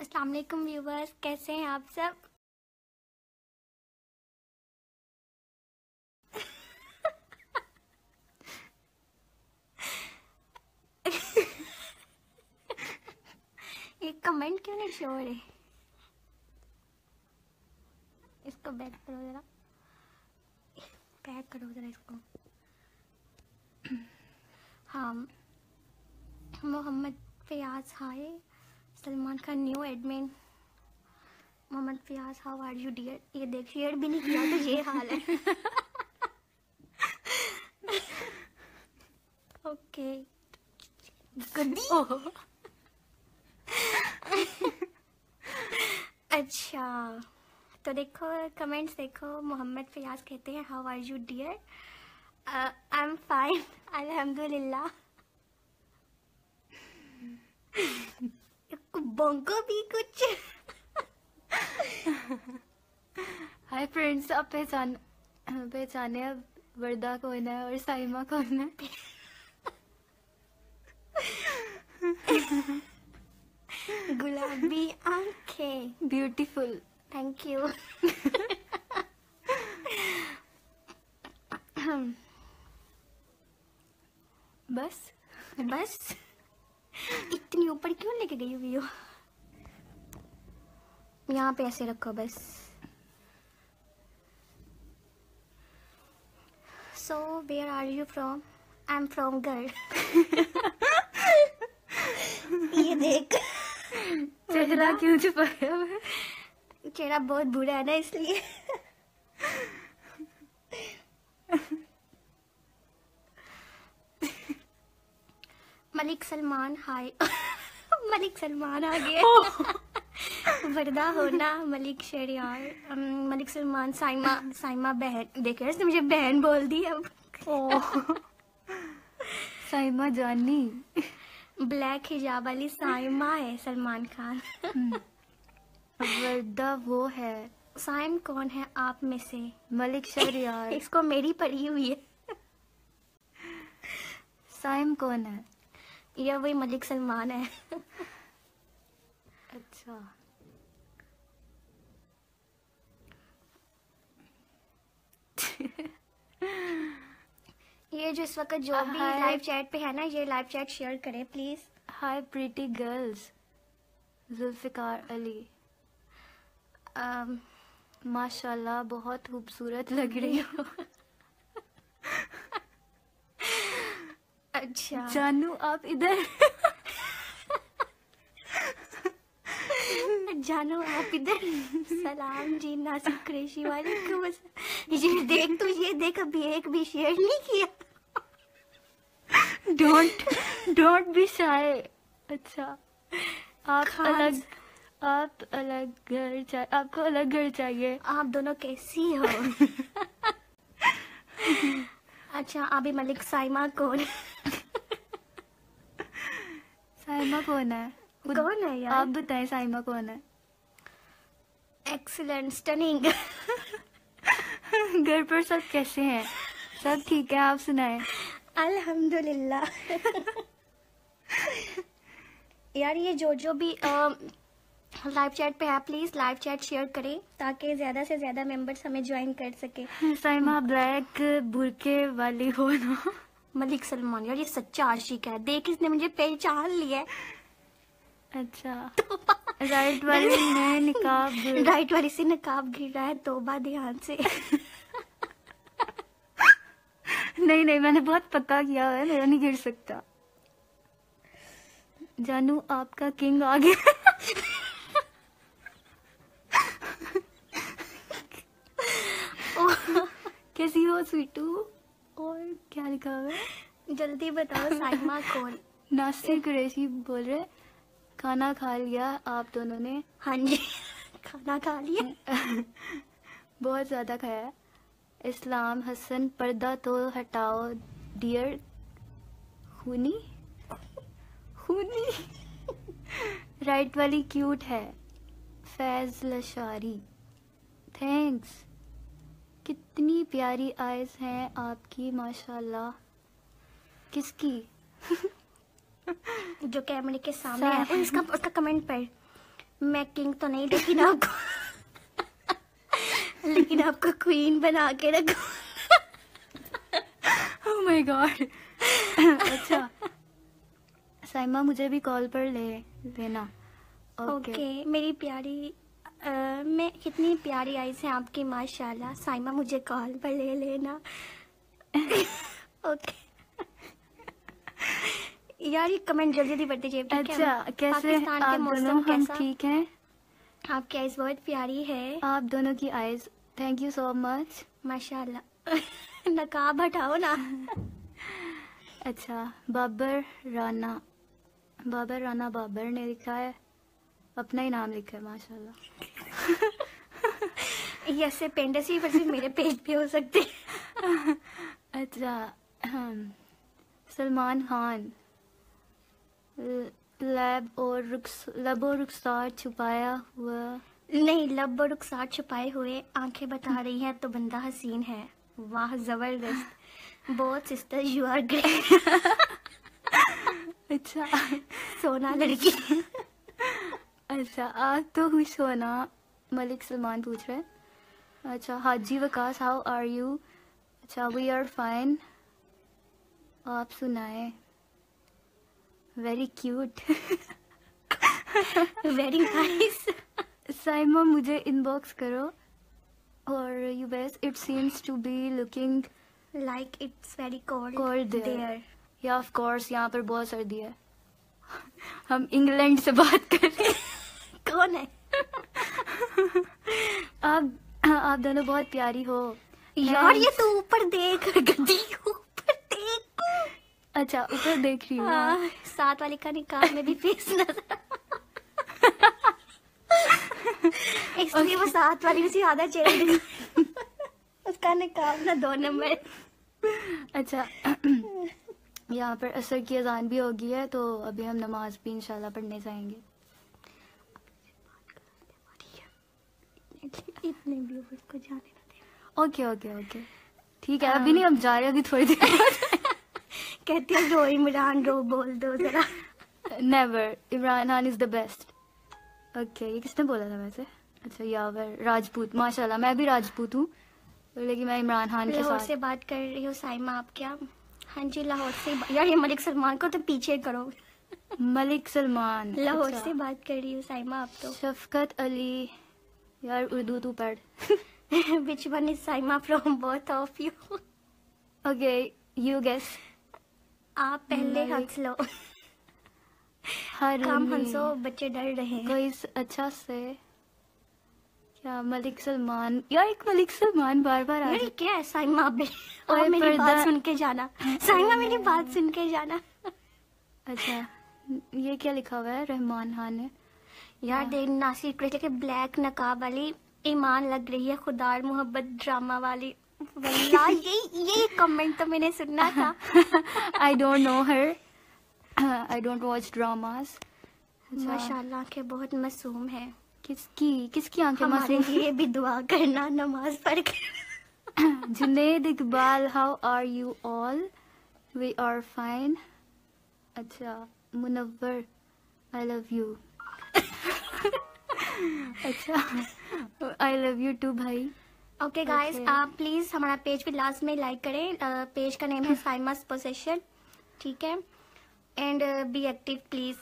अस्सलाम वालेकुम व्यूवर्स, कैसे हैं आप सब। ये कमेंट क्यों नहीं शो हो रहे। इसको बैक करो जरा, बैक करो जरा इसको। हाँ, Mohammad Fayaz hi, Salman Khan new admin. Mohammad Fayaz how are you dear. ये देख, शेयर भी नहीं किया तो ये हाल है। Okay good. अच्छा, तो देखो कमेंट्स देखो। मोहम्मद फयाज कहते हैं how are you dear. I am fine अल्हम्दुलिल्लाह। बंको भी कुछ। हाय फ्रेंड्स, आप पहचाने अब वर्दा कौन है और साइमा कौन है। गुलाबी आंखें, ब्यूटीफुल, थैंक यू। बस बस इतनी ऊपर क्यों लेके गई हुई हो। यहाँ पे ऐसे रखो बस। So where are you from. I am from girl. ये देख, चेहरा क्यों छुपाया हुआ है? चेहरा बहुत बुरा है ना, इसलिए। मलिक सलमान हाय। मलिक सलमान आ गया। वर्दा होना, मलिक शरियार, मलिक सलमान, साइमा बहन। देखे इसने मुझे बहन बोल दी अब। साइमा जानी। ब्लैक हिजाब वाली साइमा है सलमान खान। वर्दा वो है। साइम कौन है आप में से। मलिक शरियार। इसको मेरी पड़ी हुई है। साइम कौन है। ये वही मलिक सलमान है। अच्छा, ये जो इस वक्त जो भी लाइव चैट पे है ना, ये लाइव चैट शेयर करें please. Hi pretty girls. Zulfiqar Ali, माशाल्लाह बहुत खूबसूरत लग रही हो। अच्छा जानू आप इधर। जानो आप इधर। सलाम जी नासिर कुरैशी वाले को। ये देख, तू ये देख, अभी एक भी शेयर नहीं किया। Don't be shy. अच्छा, आपको अलग घर चाहिए। आप दोनों कैसी हो। अच्छा, अभी मलिक साइमा कौन। साइमा कौन है। कौन है यार, आप बताएं साइमा कौन है। Excellent, stunning. घर पर सब कैसे हैं। सब ठीक है, आप सुनाएं। अल्हम्दुलिल्लाह। यार ये जो भी लाइव चैट पे है, प्लीज लाइव चैट शेयर करें ताकि ज्यादा से ज्यादा मेंबर्स हमें ज्वाइन कर सके। साइमा ब्लैक बुरके वाली हो ना। मलिक सलमान, यार ये सच्चा आशिक है। देख, इसने मुझे पहचान लिया है। अच्छा, राइट वाली ने निकाब। राइट वाली से नकाब गिर रहा है, तौबा ध्यान से। नहीं, मैंने बहुत पक्का किया हुआ है, मेरा नहीं गिर सकता। जानू आपका किंग आ गया। कैसी हो स्वीटू। और क्या लिखा हुआ है। जल्दी बताओ साइमा कौन। नासिर कुरैशी बोल रहे खाना खा लिया आप दोनों ने। हाँ जी, खाना खा लिया। बहुत ज्यादा खाया। इस्लाम हसन, पर्दा तो हटाओ डियर। खूनी राइट वाली क्यूट है। फैज लशारी, थैंक्स। कितनी प्यारी आईज हैं आपकी माशाल्लाह। किसकी। जो कैमरे के सामने है। उसका कमेंट पढ़। मैं किंग तो नहीं, लेकिन आपको क्वीन बना के रखो। Oh my god. अच्छा साइमा मुझे भी कॉल पर लेना। ओके मेरी प्यारी, मैं कितनी प्यारी आईज हैं आपकी माशाल्लाह। साइमा मुझे कॉल पर ले लेना। ओके यार ये कमेंट जल्दी जल्दी बढ़ते जाइए, ठीक है? अच्छा कैसे पाकिस्तान के आप मौसम दोनों? हम कैसा? ठीक हैं। आपकी आईज बहुत प्यारी है आप दोनों की eyes, thank you so much. माशाल्लाह। नकाब हटाओ ना। अच्छा बाबर राना बाबर ने लिखा है, अपना ही नाम लिखा है माशाल्लाह। ये ऐसे पेंडेसी पर सिर्फ मेरे पेज पे हो सकते हैं। अच्छा सलमान खान, लब और रुखसार छुपाया हुआ। नहीं, लब और रुखसार छुपाए हुए आंखें बता रही हैं तो बंदा हसीन है। वाह जबरदस्त। Both sister you are great. अच्छा सोना लड़की। अच्छा आप तो खुश हो ना? मलिक सलमान पूछ रहे हैं। अच्छा Haji Waqas how are you? अच्छा वी आर फाइन, आप सुनाए? Very cute. Very nice. Saima मुझे इनबॉक्स करो। और you base it seems to be looking like it's very cold there. Yeah of course यहाँ पर बहुत सर्दी है। हम इंग्लैंड से बात कर रहे हैं। कौन है? आप दोनों बहुत प्यारी हो यार ये तो ऊपर देख, गद्दी ऊपर देख। अच्छा ऊपर देख रही हूँ। साथ वाली का निकाह में भी फेस नजर। इसलिए वो साथ वाली से आधा चेहरा दिखा। उसका निकाह ना 2 नंबर। अच्छा यहाँ पर असर की अजान भी होगी है, तो अभी हम नमाज भी इंशाल्लाह पढ़ने जाएंगे। इतने व्यूअर्स को जाने ना दे। ओके ओके ओके ठीक है, अभी नहीं, हम जा रहे हैं, अभी थोड़ी देर। कहते हैं रो इमरान रो, बोल दो जरा। Never, Imran Khan is the best. Okay ये किसने बोला था वैसे? अच्छा यावर राजपूत, माशाल्लाह मैं भी राजपूत हूँ, लेकिन मैं इमरान खान के लाहौर साथ। से बात कर रही हो साइमा आप क्या? हाँ जी लाहौर से। यार ये मलिक सलमान को तो पीछे करो। मलिक सलमान लाहौर अच्छा। से बात कर रही हो साइमा आप तो। शफकत अली, यार उर्दू तू पढ़। Which one is Saima from both of you? Okay you guess. आप पहले मलिक। हंस लो। हर कम हंसो, बच्चे डर रहे हैं। कोई अच्छा से क्या? मलिक सलमान, यार एक मलिक सलमान बार बार आ यार रहा ये क्या है साइमा बे? ओए, और मेरी बात पर्दा- सुन के जाना। साइमा मेरी बात सुन के जाना। अच्छा ये क्या लिखा हुआ है? रहमान खान है यार देख नासिर कृष्ण के ब्लैक नकाब वाली ईमान लग रही है, खुदार मोहब्बत ड्रामा वाली। वल्लाह ये कमेंट तो मैंने सुनना था। I don't know her, I don't watch dramas. माशाल्लाह के बहुत मासूम है। किसकी आंखें हमारे मासूम? लिए भी दुआ करना नमाज पढ़ के। Junaid Iqbal how are you all? We are fine. अच्छा मुनव्वर आई लव यू। अच्छा आई लव यू टू भाई। Okay guys Okay. आप प्लीज हमारा पेज भी लास्ट में लाइक करें। पेज का नेम है साइमास पोसेशन, ठीक है? And be active please.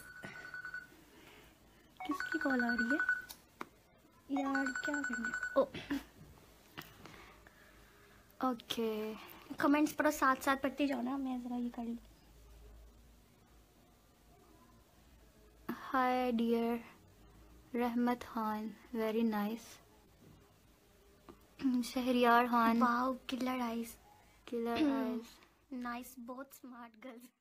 किसकी कॉल आ रही है? यार क्या करना? ओके कमेंट्स पढ़ो, साथ साथ पढ़ती जाओ ना, मैं जरा ये कर लूँ। Hi dear Rahmat Khan, very nice. Shahryar Khan, wow killer eyes, killer eyes. Nice, both smart girls.